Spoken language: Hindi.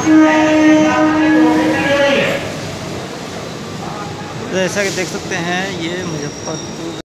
तो जैसा कि देख सकते हैं ये मुजफ्फरपुर